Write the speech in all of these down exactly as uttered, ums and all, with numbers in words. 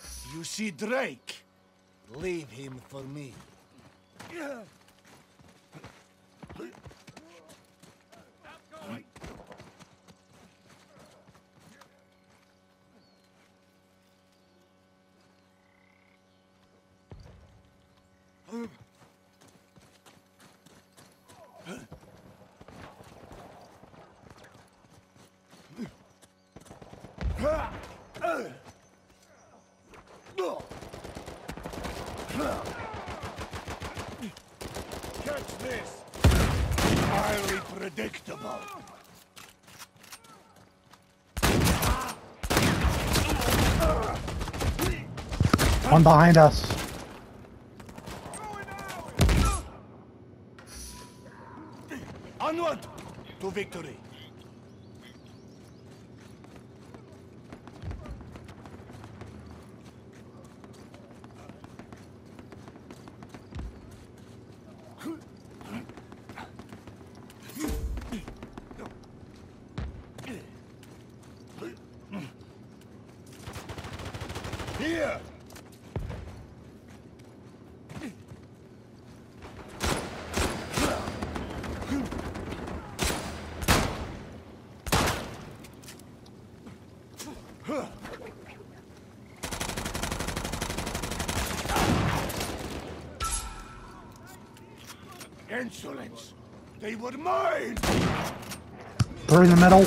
You see Drake? Leave him for me. Catch this! Highly predictable. One behind us. Onward to victory. Here! Insolence! They were mine! They're in the middle.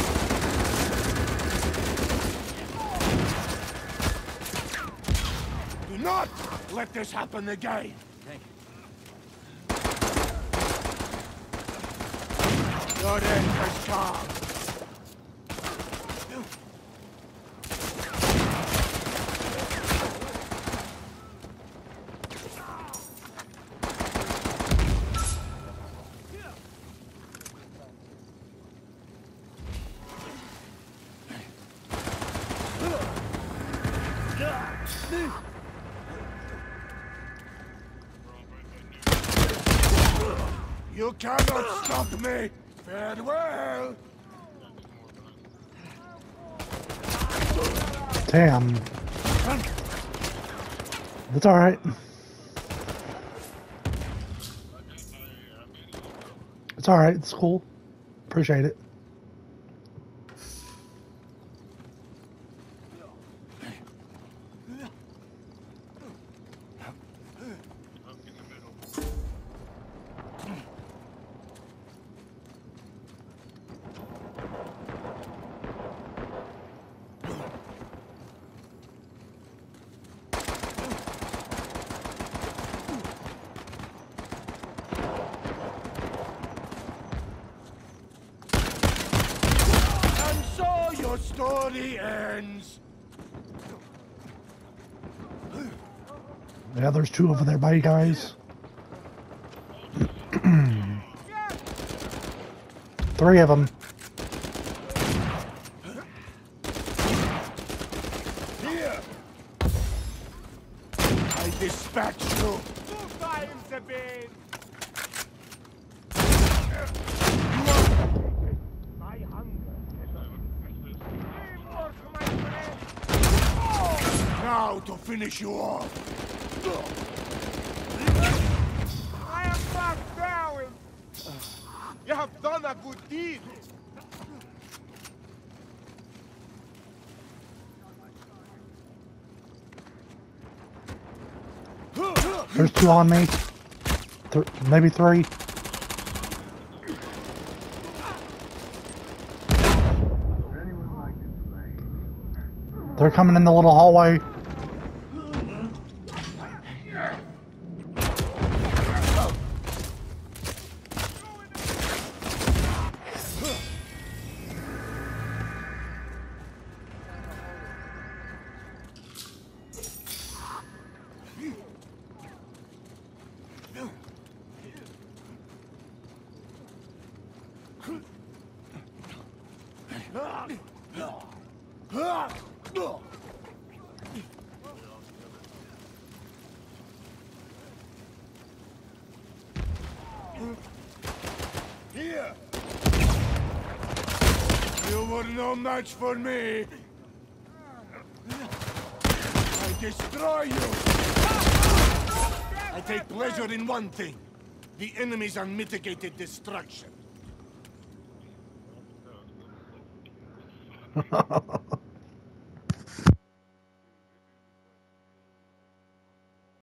Do not let this happen again! Thank you. Your end has come! You cannot stop me! Farewell! Damn. It's alright. It's alright, it's cool. Appreciate it. Your story ends. Yeah, there's two over there by you guys. Three of them. Here. I dispatch you. My hunger. Now to finish you off. I am not bowing. You have done a good deed. There's two on me. Th maybe three. They're coming in the little hallway. Here! You were no match for me! I destroy you! I take pleasure in one thing. The enemy's unmitigated destruction.